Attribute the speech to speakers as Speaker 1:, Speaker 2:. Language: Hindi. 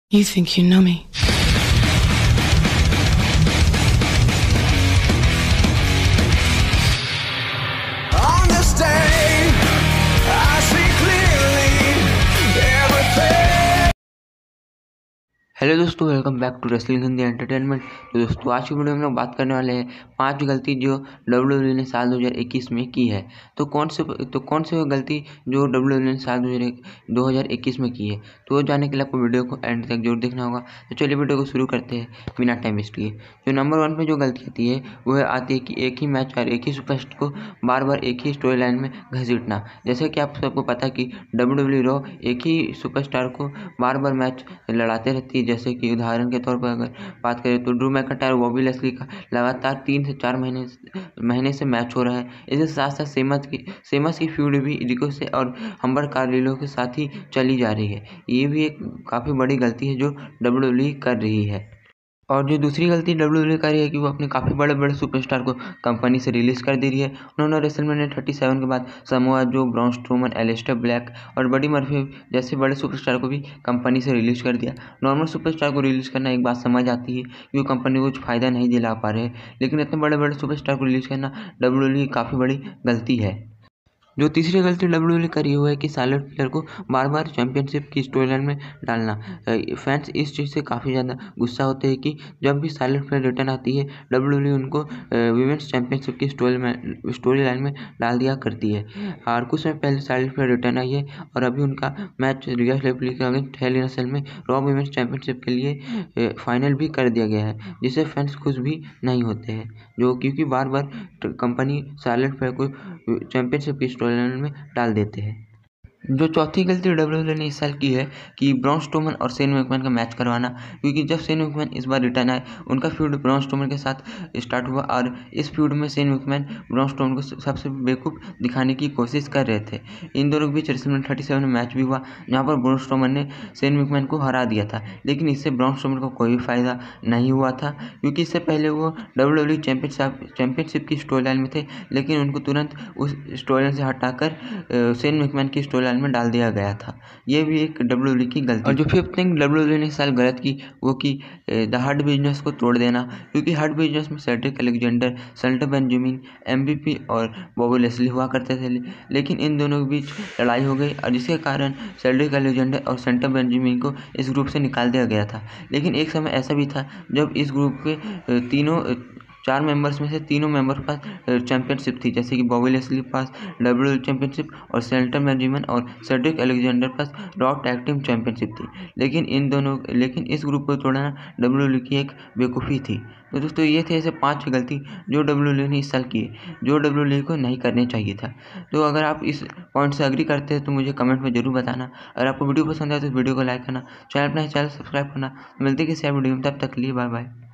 Speaker 1: You think you know me.
Speaker 2: On this day, I see clearly everything.
Speaker 3: Hello दोस्तों, welcome back to wrestling Hindi entertainment. तो दोस्तों, आज की वीडियो में हम लोग बात करने वाले हैं 5 गलती जो WWE ने साल 2021 में की है। तो कौन से वो गलती जो WWE ने साल 2021 में की है, तो वो जानने के लिए आपको वीडियो को एंड तक जरूर देखना होगा। तो चलिए वीडियो को शुरू करते हैं बिना टाइम वेस्ट किए। जो नंबर 1 पे जो गलती आती है वो आती है कि एक ही मैच और एक ही सुपरस्टार को बार बार एक ही स्टोरी लाइन में घसीटना। जैसे कि आप सबको पता है कि WWE रॉ एक ही सुपरस्टार को बार बार मैच लड़ाते रहती है। जैसे कि उदाहरण के तौर पर अगर बात करें तो ड्रू मैकइंटायर बॉबी लेस्ली का लगातार 3 से 4 महीने से मैच हो रहा है। इसके साथ साथ सेमस की फ्यूड भी रिको से और हम्बर कार्लिलो के साथ ही चली जा रही है। ये भी एक काफ़ी बड़ी गलती है जो WWE कर रही है। और जो दूसरी गलती WWE कर रही है कि वो अपने काफ़ी बड़े बड़े सुपरस्टार को कंपनी से रिलीज़ कर दे रही है। उन्होंने रेसलमेनिया 37 के बाद Samoa Joe, Braun Strowman, Aleister Black और बडी मर्फी जैसे बड़े सुपरस्टार को भी कंपनी से रिलीज़ कर दिया। नॉर्मल सुपरस्टार को रिलीज़ करना एक बात समझ आती है कि वो कंपनी को कुछ फ़ायदा नहीं दिला पा रहे हैं, लेकिन इतने बड़े बड़े सुपरस्टार को रिलीज़ करना WWE की काफ़ी बड़ी गलती है। जो तीसरी गलती WWE ने करी हुआ है कि साइलेंट प्लेयर को बार बार चैंपियनशिप की स्टोरी लाइन में डालना। फैंस इस चीज़ से काफ़ी ज़्यादा गुस्सा होते हैं कि जब भी साइलेंट प्लेयर रिटर्न आती है WWE उनको वीमेंस चैंपियनशिप की स्टोरी लाइन में डाल दिया करती है। और कुछ समय पहले साइलेंट प्लेयर रिटर्न आई है और अभी उनका मैच रिया रिप्ली के against hell in a cell में रॉ वीमेंस चैंपियनशिप के लिए फाइनल भी कर दिया गया है, जिससे फैंस खुश भी नहीं होते हैं। जो क्योंकि बार बार कंपनी साइलेंट प्लेयर को चैंपियनशिप की स्टोरी लाइन में डाल देते हैं। जो चौथी गलती WWE ने इस साल की है कि ब्रॉन स्ट्रोमन और शेन मैकमैन का मैच करवाना। क्योंकि जब शेन मैकमैन इस बार रिटर्न आए, उनका फ्यूड ब्रॉन स्ट्रोमन के साथ स्टार्ट हुआ और इस फ्यूड में शेन मैकमैन ब्रॉन स्ट्रोमन को सबसे बेवकूफ़ दिखाने की कोशिश कर रहे थे। इन दोनों के बीच रेसलमेनिया 37 में मैच भी हुआ, जहाँ पर ब्रॉन स्ट्रोमन ने शेन मैकमैन को हरा दिया था। लेकिन इससे ब्रॉन स्ट्रोमन को कोई भी फ़ायदा नहीं हुआ था, क्योंकि इससे पहले वो WWE चैंपियनशिप की स्टोरी लाइन में थे, लेकिन उनको तुरंत उस स्टोरी लाइन से हटाकर शेन मैकमैन की स्टोरी लाइन में डाल दिया गया था। ये भी एक WWE की गलती। और जो फिफ्थ थिंग WWE ने इस साल गलत की वो कि द हर्ट बिजनेस को तोड़ देना। क्योंकि हर्ट बिजनेस में Cedric Alexander, Shelton Benjamin, MVP और बॉबी लेस्ली हुआ करते थे, लेकिन इन दोनों के बीच लड़ाई हो गई और जिसके कारण सेड्रिक अलेक्जेंडर और शेल्टन बेंजामिन को इस ग्रुप से निकाल दिया गया था। लेकिन एक समय ऐसा भी था जब इस ग्रुप के तीनों 4 मेंबर्स में से तीनों मेंबर के पास चैंपियनशिप थी। जैसे कि बॉबी लेस्ली के पास WWE चैंपियनशिप और शेल्टन बेंजामिन और सेड्रिक अलेक्जेंडर के पास रॉ टैग टीम चैंपियनशिप थी। लेकिन इस ग्रुप को तोड़ना WWE की एक बेवकूफ़ी थी। तो दोस्तों, ये थे ऐसे 5 गलती जो WWE ने इस साल की है, जो WWE को नहीं करनी चाहिए था। तो अगर आप इस पॉइंट से एग्री करते हैं तो मुझे कमेंट में ज़रूर बताना। अगर आपको वीडियो पसंद आए तो वीडियो को लाइक करना, चैनल सब्सक्राइब करना। मिलते हैं किसी वीडियो में, तब तक के लिए बाय बाय।